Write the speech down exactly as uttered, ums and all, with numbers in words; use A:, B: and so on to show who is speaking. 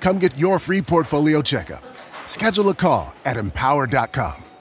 A: Come get your free portfolio checkup. Schedule a call at empower dot com.